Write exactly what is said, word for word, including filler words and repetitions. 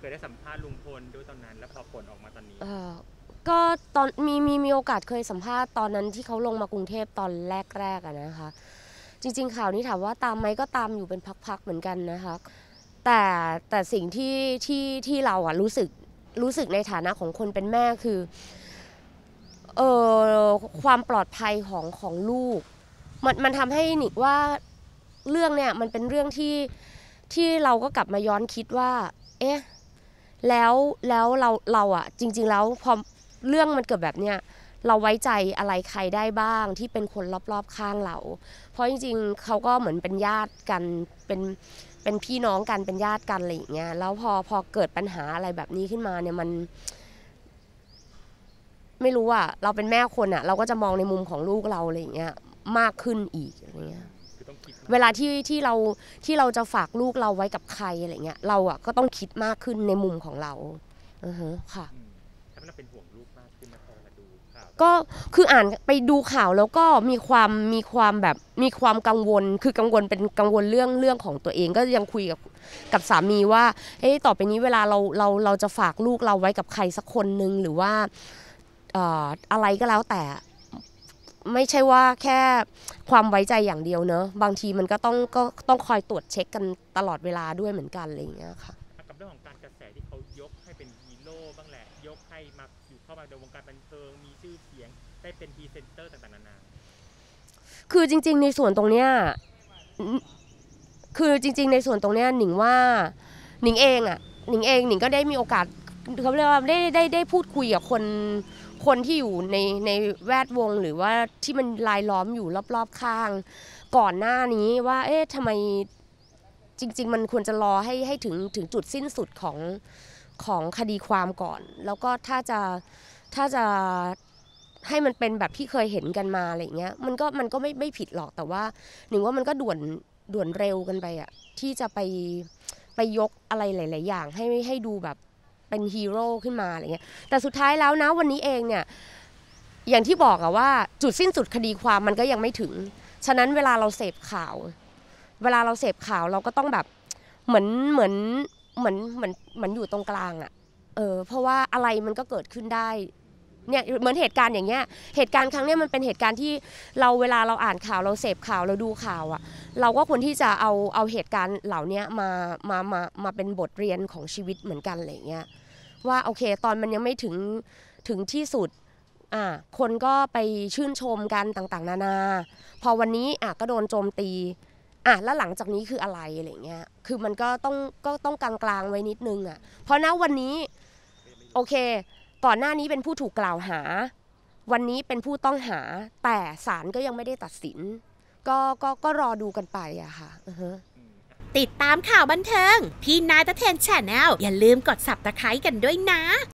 ยได้สัมภาษณ์ลุงพลด้วยตอนนั้นแล้วพอผลออกมาตอนนี้ก็ตอนมีมีมีโอกาสเคยสัมภาษณ์ตอนนั้นที่เขาลงมากรุงเทพตอนแรกๆอะนะคะจริงๆข่าวนี้ถามว่าตามไหมก็ตามอยู่เป็นพักๆเหมือนกันนะคะแต่แต่สิ่งที่ที่ที่เราอะรู้สึกรู้สึกในฐานะของคนเป็นแม่คือเออความปลอดภัยของของลูกมันมันทำให้หนิว่าเรื่องเนี่ยมันเป็นเรื่องที่ที่เราก็กลับมาย้อนคิดว่าเอ๊ะแล้วแล้วเราเราอะจริงๆแล้วพอเรื่องมันเกิดแบบเนี้ยเราไว้ใจอะไรใครได้บ้างที่เป็นคนรอบๆข้างเราเพราะจริงๆเขาก็เหมือนเป็นญาติกันเป็นเป็นพี่น้องกันเป็นญาติกันอะไรอย่างเงี้ยแล้วพอพอเกิดปัญหาอะไรแบบนี้ขึ้นมาเนี่ยมันไม่รู้อะเราเป็นแม่คนอะเราก็จะมองในมุมของลูกเราอะไรอย่างเงี้ยมากขึ้นอีกอะไรเงี้ยเวลาที่ที่เราที่เราจะฝากลูกเราไว้กับใครอะไรเงี้ยเราอะก็ต้องคิดมากขึ้นในมุมของเราอือฮะค่ะถ้ามันเป็นห่วงลูกมากขึ้นนะพอมาดูข่าวก็คืออ่านไปดูข่าวแล้วก็มีความมีความแบบมีความกังวลคือกังวลเป็นกังวลเรื่องเรื่องของตัวเองก็ยังคุยกับกับสามีว่าเฮ้ยต่อไปนี้เวลาเราเราเราจะฝากลูกเราไว้กับใครสักคนนึงหรือว่าเอ่ออะไรก็แล้วแต่ไม่ใช่ว่าแค่ความไว้ใจอย่างเดียวเนอะบางทีมันก็ต้องก็ต้องคอยตรวจเช็คกันตลอดเวลาด้วยเหมือนกันอะไรอย่างเงี้ยค่ะกับเรื่องของการกระแสที่เขายกให้เป็นฮีโร่บ้างแหละยกให้มาอยู่เข้ามาในวงการบันเทิงมีชื่อเสียงได้เป็นพรีเซนเตอร์ต่างๆนานาคือจริงๆในส่วนตรงเนี้ยคือจริงๆในส่วนตรงเนี้ยหนิงว่าหนิงเองอ่ะหนิงเองหนิงก็ได้มีโอกาสเขาเรียกว่าได้ได้ได้พูดคุยกับคนคนที่อยู่ในในแวดวงหรือว่าที่มันรายล้อมอยู่รอบๆข้างก่อนหน้านี้ว่าเอ๊ะทำไมจริงๆมันควรจะรอให้ให้ถึงถึงจุดสิ้นสุดของของคดีความก่อนแล้วก็ถ้าจะถ้าจะให้มันเป็นแบบที่เคยเห็นกันมาอะไรเงี้ยมันก็มันก็ไม่ไม่ผิดหรอกแต่ว่าหนิงว่ามันก็ด่วนด่วนเร็วกันไปอะที่จะไปไปยกอะไรหลายๆอย่างให้ให้ดูแบบเป็นฮีโร่ขึ้นมาอะไรเงี้ยแต่สุดท้ายแล้วนะวันนี้เองเนี่ยอย่างที่บอกอะว่าจุดสิ้นสุดคดีความมันก็ยังไม่ถึงฉะนั้นเวลาเราเสพข่าวเวลาเราเสพข่าวเราก็ต้องแบบเหมือนเหมือนเหมือนเหมือนเหมือนอยู่ตรงกลางอะเออเพราะว่าอะไรมันก็เกิดขึ้นได้เนี่ยเหมือนเหตุการณ์อย่างเงี้ยเหตุการณ์ครั้งนี้มันเป็นเหตุการณ์ที่เราเวลาเราอ่านข่าวเราเสพข่าวเราดูข่าวอะเราก็ควรที่จะเอาเอาเหตุการณ์เหล่านี้มามามามาเป็นบทเรียนของชีวิตเหมือนกันอะไรเงี้ยว่าโอเคตอนมันยังไม่ถึงถึงที่สุดอ่ะคนก็ไปชื่นชมกันต่างๆนานาพอวันนี้อ่ะก็โดนโจมตีอ่ะแล้วหลังจากนี้คืออะไรอะไรเงี้ยคือมันก็ต้องก็ต้องกลางๆไว้นิดนึงอ่ะเพราะณวันนี้โอเคก่อนหน้านี้เป็นผู้ถูกกล่าวหาวันนี้เป็นผู้ต้องหาแต่ศาลก็ยังไม่ได้ตัดสินก็ก็ก็รอดูกันไปอะค่ะติดตามข่าวบันเทิงพี่นายตะเทน Channel อย่าลืมกด ซับสไครบ์ กันด้วยนะ